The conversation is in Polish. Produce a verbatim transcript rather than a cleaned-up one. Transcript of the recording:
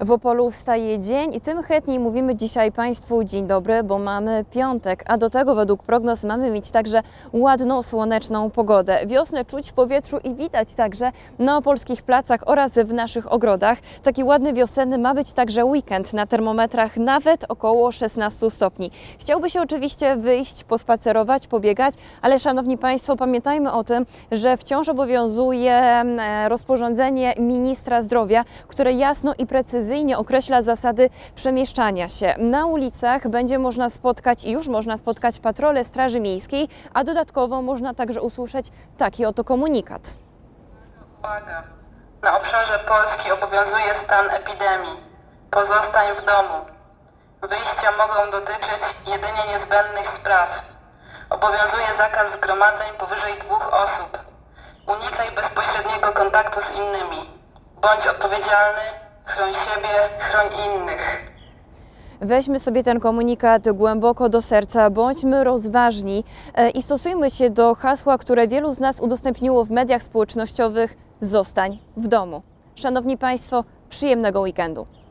W Opolu wstaje dzień i tym chętniej mówimy dzisiaj Państwu dzień dobry, bo mamy piątek, a do tego według prognoz mamy mieć także ładną, słoneczną pogodę. Wiosnę czuć w powietrzu i widać także na opolskich placach oraz w naszych ogrodach. Taki ładny wiosenny ma być także weekend, na termometrach nawet około szesnastu stopni. Chciałby się oczywiście wyjść, pospacerować, pobiegać, ale szanowni Państwo, pamiętajmy o tym, że wciąż obowiązuje rozporządzenie ministra zdrowia, które jasno i precyzyjnie określa zasady przemieszczania się. Na ulicach będzie można spotkać i już można spotkać patrole Straży Miejskiej, a dodatkowo można także usłyszeć taki oto komunikat. Uwaga! Na obszarze Polski obowiązuje stan epidemii. Pozostań w domu. Wyjścia mogą dotyczyć jedynie niezbędnych spraw. Obowiązuje zakaz zgromadzeń powyżej dwóch osób. Unikaj bezpośredniego kontaktu z innymi. Bądź odpowiedzialny. Chroń siebie, chroń innych. Weźmy sobie ten komunikat głęboko do serca, bądźmy rozważni i stosujmy się do hasła, które wielu z nas udostępniło w mediach społecznościowych: zostań w domu. Szanowni Państwo, przyjemnego weekendu.